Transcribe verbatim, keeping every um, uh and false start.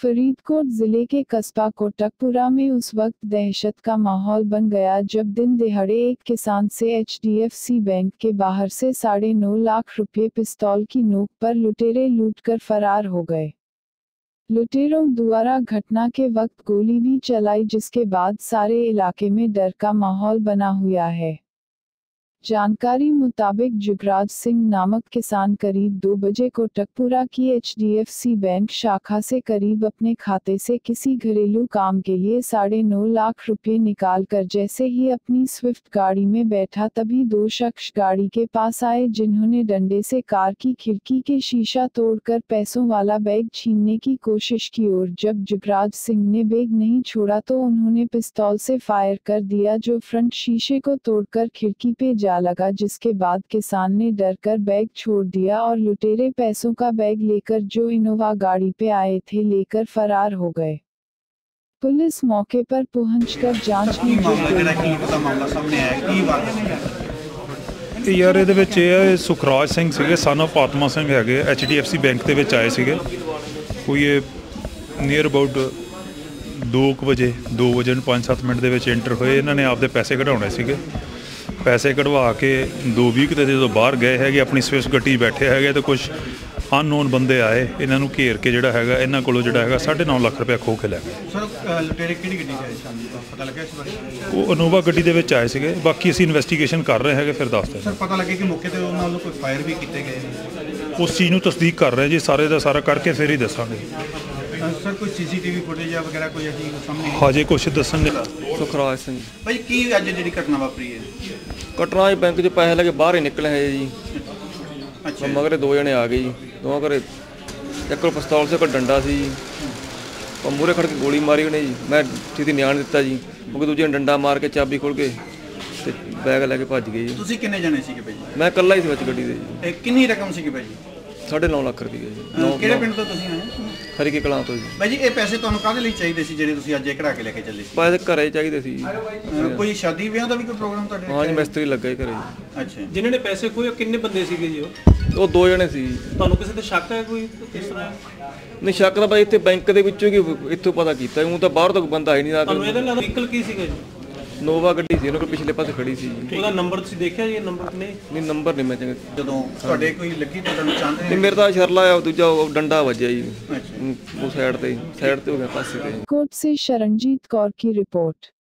फरीदकोट जिले के कस्बा कोटकपुरा में उस वक्त दहशत का माहौल बन गया जब दिन दिहाड़े एक किसान से H D F C bank के बाहर से साढ़े नौ लाख रुपए पिस्तौल की नोक पर लुटेरे लूटकर फरार हो गए। लुटेरों द्वारा घटना के वक्त गोली भी चलाई जिसके बाद सारे इलाके में डर का माहौल बना हुआ है। जानकारी मुताबिक जुगराज सिंह नामक किसान करीब दो बजे कोटकपुरा की H D F C bank शाखा से करीब अपने खाते से किसी घरेलू काम के लिए साढ़े नौ लाख रुपए निकाल कर जैसे ही अपनी स्विफ्ट गाड़ी में बैठा तभी दो शख्स गाड़ी के पास आए जिन्होंने डंडे से कार की खिड़की के शीशा तोड़कर पैसों वाला बैग छीनने की कोशिश की और जब जुगराज सिंह ने बैग नहीं छोड़ा तो उन्होंने पिस्तौल से फायर कर दिया जो फ्रंट शीशे को तोड़कर खिड़की पे जा लगा, जिसके बाद किसान ने डरकर बैग छोड़ दिया और लुटेरे पैसों का बैग लेकर जो इनोवा गाड़ी पे आए थे लेकर फरार हो गए। पुलिस मौके पर पहुंचकर जांच में जुट गई। यार ਇਹਦੇ ਵਿੱਚ ਇਹ ਸੁਖਰਾਜ ਸਿੰਘ ਸੀਗੇ ਸਨ ਆਫ ਆਤਮਾ ਸਿੰਘ ਹੈਗੇ H D F C bank ਦੇ ਵਿੱਚ ਆਏ ਸੀਗੇ ਕੋਈ ਇਹ ਨੀਅਰ ਅਬਾਊਟ ਦੋ ਕੁ ਵਜੇ ਦੋ ਵਜੇ ਨੂੰ ਪੰਜ ਸੱਤ ਮਿੰਟ ਦੇ ਵਿੱਚ ਐਂਟਰ ਹੋਏ। ਇਹਨਾਂ ਨੇ ਆਪਦੇ ਪੈਸੇ ਕਢਾਉਣੇ ਸੀਗੇ। पैसे कढ़वा के दो वीक तो जो बाहर गए है अपनी स्विफ्ट गड्डी बैठे है तो कुछ अननोन बंदे आए इन्हों घेर के जोड़ा है इन्हों को जोड़ा साढ़े नौ लाख रुपया खो के लै गए। वो इनोवा गड्डी दे विच आए थे। बाकी असीं इन्वेस्टिगेशन कर रहे हैं फिर दसते हैं। पता लगे कि मौके ते उन्होंने कोई फायर भी किए गए उस चीज़ को तस्दीक कर रहे हैं जी सारे का सारा करके फिर ही दसांगे। सर कोई C C T V footage वगैरह कोई ऐसी सामने हजे कुछ दसन सुखराज सिंह भाई की अज जी घटना वापरी है कटरा बैंक च पैसे लगे बाहर ही निकले है जी। अच्छा मगरे दो जने आ गए जी दो घरे एक पिस्तौल से एक डंडा सी जी मूहरे खड़ के गोली मारी उन्हें जी। मैं सीधी न्याण दिता जी क्योंकि दूजे ने डंडा मार के चाबी खोल के ते बैग लैके भज गए जी। तुसीं किन्ने जने सीगे भाई? मैं कल्ला ही सी गड्डी दे जी। कितनी रकम सी भाई? साढ़े नौ लाख रुपये जी। किहड़े पिंड तो तुसीं आए? हरीके कलां तो जी। भाई जी ये पैसे तुहानूं काहदे लई चाहीदे सी ਜਿਹੜੇ ਤੁਸੀਂ ਅੱਜ ਇਹ ਕਢਾ ਕੇ ਲੈ ਕੇ ਚੱਲੇ ਸੀ? पैसे घरे चाहिए सी। ਕੋਈ ਸ਼ਾਦੀ ਵਿਆਹ ਦਾ ਵੀ ਕੋਈ ਪ੍ਰੋਗਰਾਮ ਤੁਹਾਡੇ? हाँ जी मिस्त्री लग गए घरे जी। ਅੱਛਾ ਜਿਨ੍ਹਾਂ ਨੇ ਪੈਸੇ ਖੋਏ ਕਿੰਨੇ ਬੰਦੇ ਸੀਗੇ ਜੀ? ਉਹ वो दो जने सी। ਤੁਹਾਨੂੰ ਕਿਸੇ ਤੇ ਸ਼ੱਕ ਹੈ ਕੋਈ ਕਿਸ ਤਰ੍ਹਾਂ? नहीं शक ਤਾਂ भाई इत्थे बैंक ਦੇ ਵਿੱਚੋਂ ਕਿ ਇੱਥੋਂ ਪਤਾ ਕੀਤਾ ਉਹ ਤਾਂ ਬਾਹਰ ਤੋਂ ਬੰਦਾ ਹੀ ਨਹੀਂ ਆ। ਤੁਹਾਨੂੰ ਇਹਦੇ ਨਾਲ ਵਹੀਕਲ ਕੀ ਸੀਗਾ ਜੀ? नोवा गड्डी सी उन्होंने पिछले पासे खड़ी सी जी। ਉਹਦਾ ਨੰਬਰ ਤੁਸੀਂ ਦੇਖਿਆ ਜੀ? ਨੰਬਰ ਨਹੀਂ नहीं नंबर नहीं मैं चंगा ਜਦੋਂ ਤੁਹਾਡੇ ਕੋਈ ਲੱਗੀ ਤੁਹਾਡਾ ਨੁਕਸਾਨ नहीं मेरे तो शरला आ दूजा डंडा वजया जी वो साइड ते साइड ते हो गया पासे ते। कोट से शरणजीत कौर की रिपोर्ट।